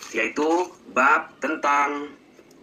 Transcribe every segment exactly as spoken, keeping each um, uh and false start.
yaitu bab tentang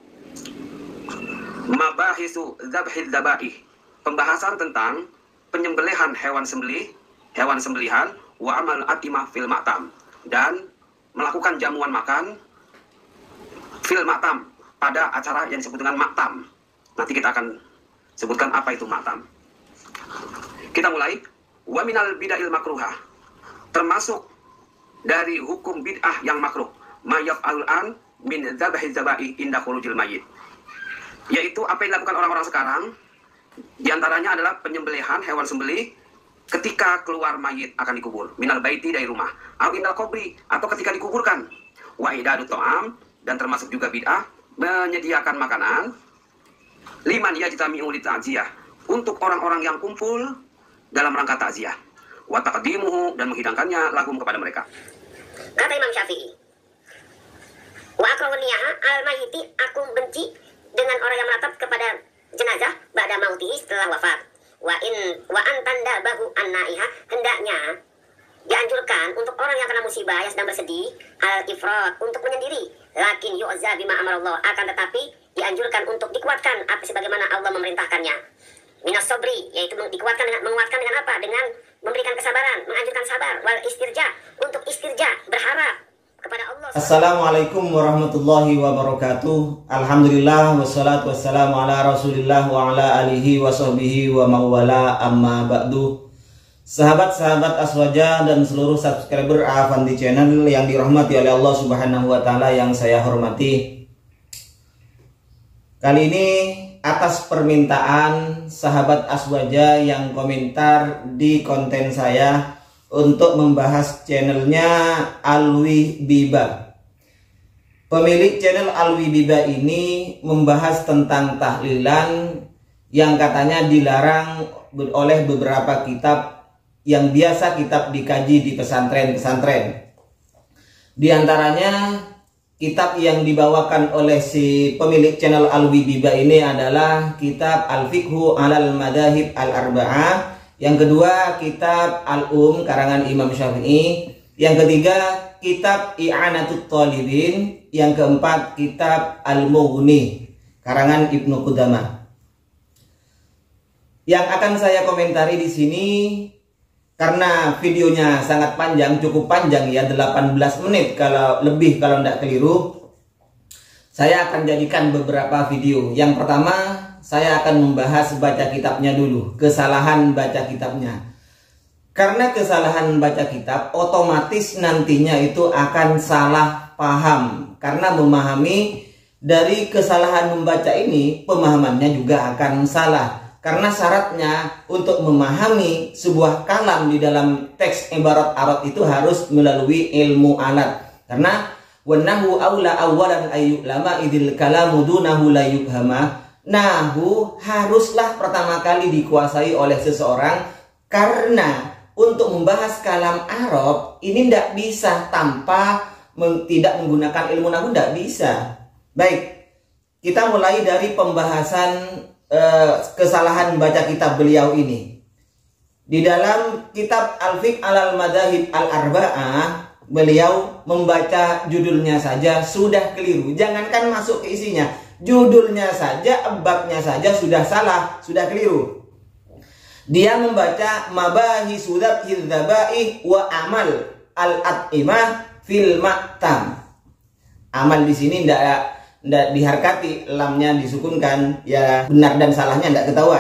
mabahisu dzabhid dzabaih, pembahasan tentang penyembelihan hewan sembelih, hewan sembelihan, wa amal atimah fil matam, dan melakukan jamuan makan fil matam, pada acara yang disebut dengan maktam. Nanti kita akan sebutkan apa itu maktam. Kita mulai. Wa minal bid'ahil makruhah, termasuk dari hukum bid'ah yang makruh, ma yaf'alul an min dzabahiz dzabaih inda khurujil mayyit, yaitu apa yang dilakukan orang-orang sekarang. Di antaranya adalah penyembelihan hewan sembelih ketika keluar mayit akan dikubur, minal baiti, dari rumah, au indal qabri, atau ketika dikuburkan, wa idadut ta'am, dan termasuk juga bid'ah menyediakan makanan liman yajtami'u li ta'ziyah, untuk orang-orang yang kumpul dalam rangka takziah, wa taqdimuhu, dan menghidangkannya lahum kepada mereka. Kata Imam Syafi'i, wa akroniyaha al-mayyiti, aku benci dengan orang yang menatap kepada jenazah ba'da mautihi, setelah wafat. Wa in wa antanda bahu annaiha, hendaknya dianjurkan untuk orang yang kena musibah yang sedang bersedih, al-ifrat, untuk menyendiri, lakin yu'za bima amarallah, akan tetapi dianjurkan untuk dikuatkan apa sebagaimana Allah memerintahkannya. Minas sobri, yaitu dikuatkan dengan, menguatkan dengan apa? Dengan memberikan kesabaran, menganjurkan sabar, wal istirja, untuk istirja, berharap kepada Allah. Assalamualaikum warahmatullahi wabarakatuh. Alhamdulillah, wassalatu wassalamu ala rasulillah wa ala alihi wa sahbihi wa mawala, amma ba'du. Sahabat-sahabat Aswaja dan seluruh subscriber Afandi Channel yang dirahmati oleh Allah Subhanahu wa taala yang saya hormati. Kali ini atas permintaan sahabat Aswaja yang komentar di konten saya untuk membahas channelnya Alwi Biba. Pemilik channel Alwi Biba ini membahas tentang tahlilan yang katanya dilarang oleh beberapa kitab yang biasa kitab dikaji di pesantren-pesantren. Di antaranya kitab yang dibawakan oleh si pemilik channel Alwi Biba ini adalah kitab Al-Fiqhu Alal Madahib Al-Arba'ah. Yang kedua, kitab Al-Um karangan Imam Syafi'i. Yang ketiga, kitab I'anatut Talibin. Yang keempat, kitab Al-Mughni karangan Ibnu Qudamah. Yang akan saya komentari di sini karena videonya sangat panjang, cukup panjang ya, delapan belas menit kalau lebih kalau tidak keliru. Saya akan jadikan beberapa video. Yang pertama, saya akan membahas baca kitabnya dulu, kesalahan baca kitabnya. Karena kesalahan baca kitab otomatis nantinya itu akan salah paham. Karena memahami dari kesalahan membaca ini, pemahamannya juga akan salah. Karena syaratnya untuk memahami sebuah kalam di dalam teks ibarat Arab itu harus melalui ilmu alat. Karena wanahu aula awalan ayyulama idil kalamu dunahu la yubhama. Nahu haruslah pertama kali dikuasai oleh seseorang, karena untuk membahas kalam Arab ini tidak bisa tanpa meng, tidak menggunakan ilmu nahu, tidak bisa. Baik, kita mulai dari pembahasan Uh, kesalahan baca kitab beliau ini. Di dalam kitab Al-Fiqh Alal Madahib Al-Arba'ah, beliau membaca judulnya saja sudah keliru. Jangankan masuk ke isinya, judulnya saja, babnya saja sudah salah, sudah keliru. Dia membaca mabahisu dzabhid dzabaih wa amal al-at'imah fil maktam. Amal di sini tidak tidak diharkati, lamnya disukunkan, ya benar dan salahnya tidak ketahuan.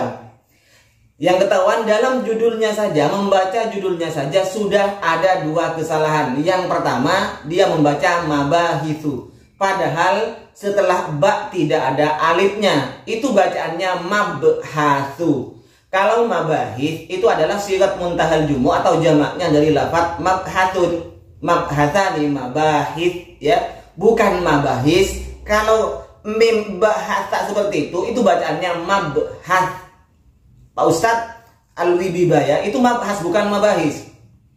Yang ketahuan dalam judulnya saja, membaca judulnya saja sudah ada dua kesalahan. Yang pertama, dia membaca mabahithu, padahal setelah ba tidak ada alifnya, itu bacaannya mabhathu. Kalau mabahith itu adalah sigat muntahal jumu atau jamaknya dari lafaz mabhatun, mabhathani mabahith, ya bukan mabahis. Kalau mim bahasa seperti itu, itu bacaannya mabhas. Pak Ustadz Alwi Biba ya, itu mabhas bukan mabahis.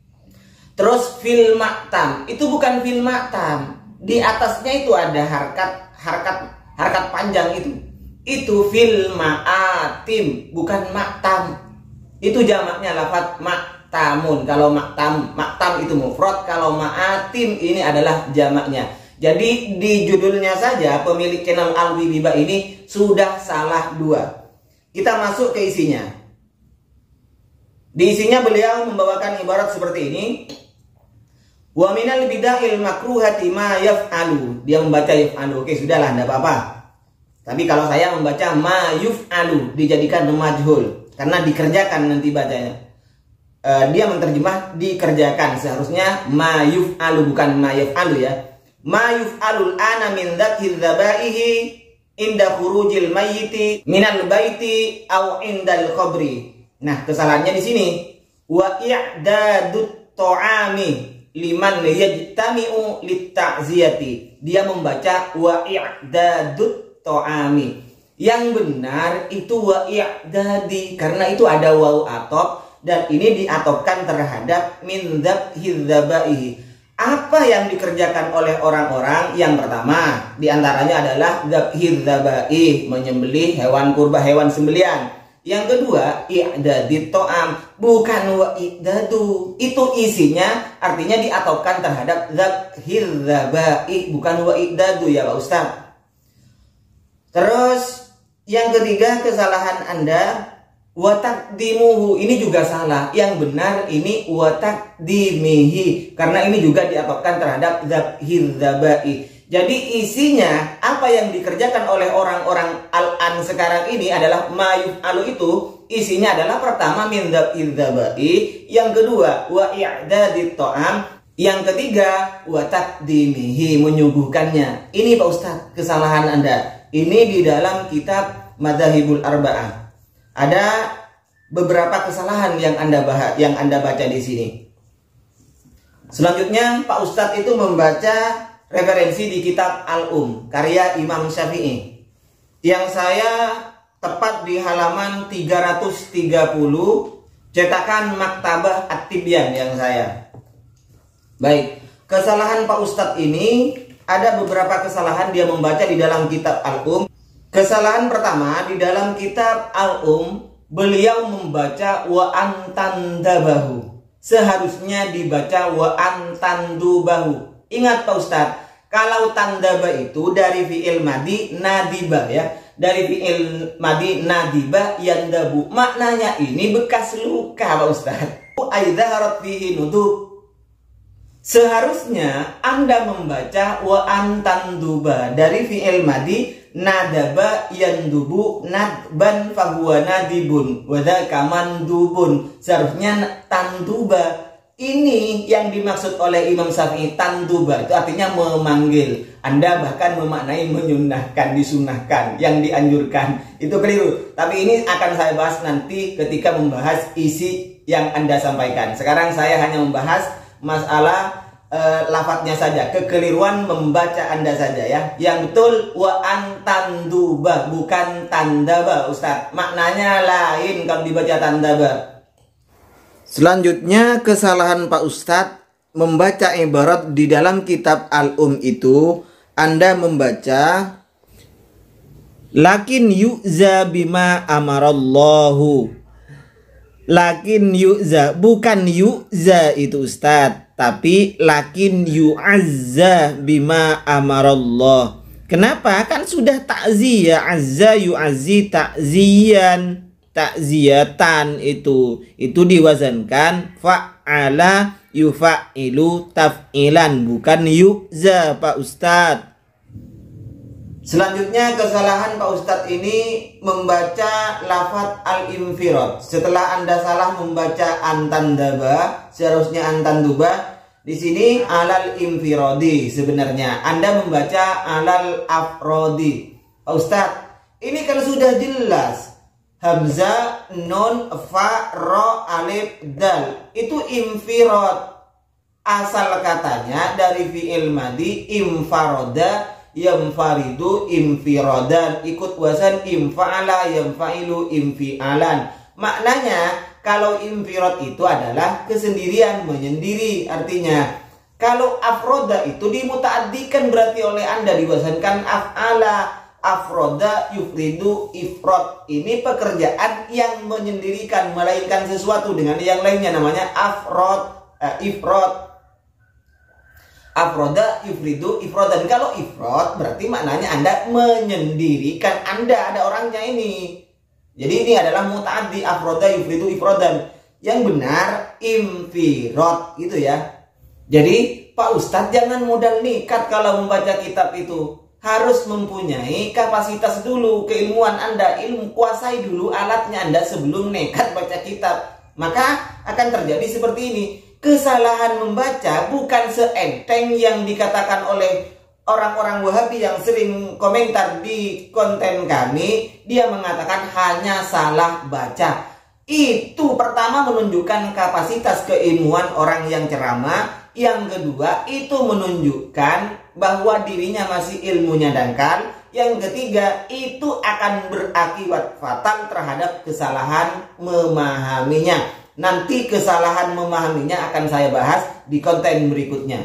Terus fil maktam, itu bukan fil maktam. Di atasnya itu ada harkat harkat harkat panjang itu. Itu fil ma'atim, bukan maktam. Itu jamaknya lafaz maktamun. Kalau maktam, maktam itu mufrad, kalau ma'atim ini adalah jamaknya. Jadi di judulnya saja pemilik channel Alwi Biba ini sudah salah dua. Kita masuk ke isinya. Di isinya beliau membawakan ibarat seperti ini. Wa minal bid'ahil makruhati ma yaf'alu. Dia membaca yaf'alu. Oke, sudahlah, enggak apa-apa. Tapi kalau saya membaca ma yuf'alu dijadikan majhul karena dikerjakan nanti bacanya. Uh, dia menerjemah dikerjakan, seharusnya ma yuf'alu bukan ma yaf'alu ya. Ma yuf'alul ana min dzakhi dzabaihi inda khurujil mayyiti minal baiti au indal qabri. Nah, kesalahannya di sini. Wa i'dadut ta'ami liman yajtami'u lit-ta'ziyati. Dia membaca wa i'dadut ta'ami. Yang benar itu wa i'dadi karena itu ada waw atop dan ini diatopkan terhadap min dzakhi dzabaihi. Apa yang dikerjakan oleh orang-orang? Yang pertama diantaranya adalah dzabhi dzabai, menyembelih hewan kurban, hewan sembelian. Yang kedua i'dadi to'am, bukan wa i'dadu. Itu isinya artinya diatopkan terhadap dzabhi dzabai, bukan wa i'dadu ya Pak Ustaz. Terus yang ketiga kesalahan Anda wa taqdimuhu, ini juga salah. Yang benar ini wa taqdimihi karena ini juga diatopkan terhadap dzabhi dzabai. Jadi isinya apa yang dikerjakan oleh orang-orang al-an sekarang ini adalah ma yuf'alu, itu isinya adalah pertama min dzabhi dzabai, yang kedua wa i'dadit ta'am, yang ketiga wa taqdimihi, menyuguhkannya. Ini Pak Ustadz kesalahan Anda. Ini di dalam kitab Madzhabul Arba'ah. Ada beberapa kesalahan yang Anda bahas, yang Anda baca di sini. Selanjutnya Pak Ustadz itu membaca referensi di kitab Al-Um karya Imam Syafi'i yang saya tepat di halaman tiga ratus tiga puluh cetakan Maktabah At-Tibyan yang saya. Baik, kesalahan Pak Ustadz ini ada beberapa kesalahan dia membaca di dalam kitab Al-Um. Kesalahan pertama di dalam kitab Al-Um, beliau membaca wa antandabahu. Seharusnya dibaca wa antandubahu. Ingat Pak Ustadz, kalau tandaba itu dari fi'il madi nadiba ya. Dari fi'il madi nadiba yandabu. Maknanya ini bekas luka Pak Ustadz. Aidzaharat fihi nudub. Seharusnya Anda membaca wa antanduba dari fi'il madi nadaba yandubu nadban fahuwa nadibun wa dzaka mandubun. Seharusnya tanduba. Ini yang dimaksud oleh Imam Syafi'i, tanduba itu artinya memanggil. Anda bahkan memaknai menyunahkan, disunahkan, yang dianjurkan. Itu keliru. Tapi ini akan saya bahas nanti ketika membahas isi yang Anda sampaikan. Sekarang saya hanya membahas masalah uh, lafadznya saja, kekeliruan membaca Anda saja ya. Yang betul wa antanduba bukan tandaba Ustaz. Maknanya lain kalau dibaca tandaba. Selanjutnya kesalahan Pak Ustadz membaca ibarat di dalam kitab Al-Um itu. Anda membaca lakin yu'za bima amarallahu. Lakin yu'za, bukan yu'za itu Ustadz, tapi lakin yu'azza bima amarallah. Kenapa? Kan sudah ta'ziyah, azza yu'azzi ta'ziyan. Takziyatan itu itu diwazankan fa'ala yufa'ilu taf'ilan, bukan yu'za Pak Ustadz. Selanjutnya kesalahan Pak Ustadz ini membaca lafadz al-infirad. Setelah Anda salah membaca antandaba, seharusnya antanduba. Di sini alal infiradi, sebenarnya Anda membaca alal afrodi. Pak Ustadz, ini kan sudah jelas. Hamzah, nun, fa, ro, alif, dal. Itu infirad. Asal katanya dari fi'il madi infaroda, yamfaridu, infiradan. Ikut wazan infa'ala, yamfa'ilu, infi'alan. Maknanya kalau infirad itu adalah kesendirian, menyendiri. Artinya kalau afroda itu dimuta'addikan berarti oleh Anda, diwazankan af'ala. Afroda yufridu ifrod. Ini pekerjaan yang menyendirikan, melainkan sesuatu dengan yang lainnya, namanya afrod, eh, ifrod. Afroda yufridu ifrodan. Kalau ifrod berarti maknanya Anda menyendirikan, Anda ada orangnya ini. Jadi ini adalah muta'addi, afroda yufridu ifrodan. Yang benar infirod gitu ya. Jadi Pak Ustadz jangan modal nekat kalau membaca kitab itu. Harus mempunyai kapasitas dulu, keilmuan Anda, ilmu, kuasai dulu alatnya Anda sebelum nekat baca kitab. Maka akan terjadi seperti ini. Kesalahan membaca bukan seenteng yang dikatakan oleh orang-orang Wahabi yang sering komentar di konten kami. Dia mengatakan hanya salah baca. Itu pertama menunjukkan kapasitas keilmuan orang yang ceramah. Yang kedua itu menunjukkan bahwa dirinya masih ilmunya dangkal. Yang ketiga itu akan berakibat fatal terhadap kesalahan memahaminya. Nanti kesalahan memahaminya akan saya bahas di konten berikutnya.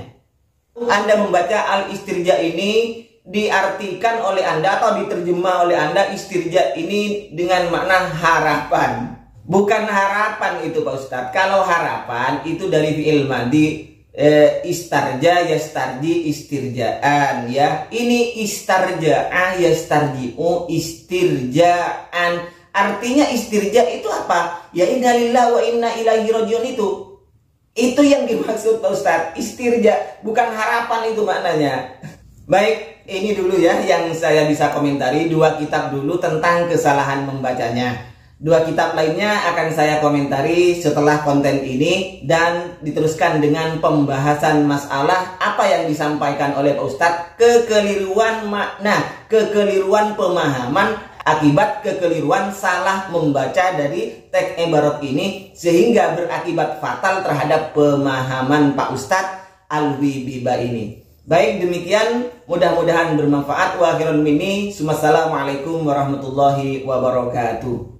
Anda membaca al-istirja ini diartikan oleh Anda atau diterjemah oleh Anda, istirja ini dengan makna harapan. Bukan harapan itu Pak Ustadz. Kalau harapan itu dari fi'il madi, e, istarja yastarji istirjaan ya. Ini istarja'a yastarji'u istirjaan. Artinya istirja itu apa? Ya inna lillahi wa inna ilaihi rajiun itu. Itu yang dimaksud Pak Ustadz. Istirja, bukan harapan itu maknanya. Baik, ini dulu ya yang saya bisa komentari. Dua kitab dulu tentang kesalahan membacanya. Dua kitab lainnya akan saya komentari setelah konten ini. Dan diteruskan dengan pembahasan masalah apa yang disampaikan oleh Pak Ustadz. Kekeliruan makna, kekeliruan pemahaman akibat kekeliruan salah membaca dari teks ibarat ini sehingga berakibat fatal terhadap pemahaman Pak Ustadz Alwi-Biba ini. Baik, demikian, mudah-mudahan bermanfaat. Wa akhirul mini, wassalamualaikum warahmatullahi wabarakatuh.